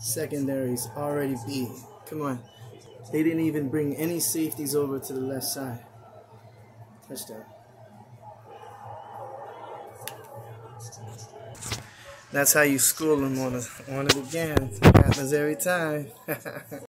Secondaries already beat. Come on. They didn't even bring any safeties over to the left side. Touchdown. That's how you school them on it again. Happens every time.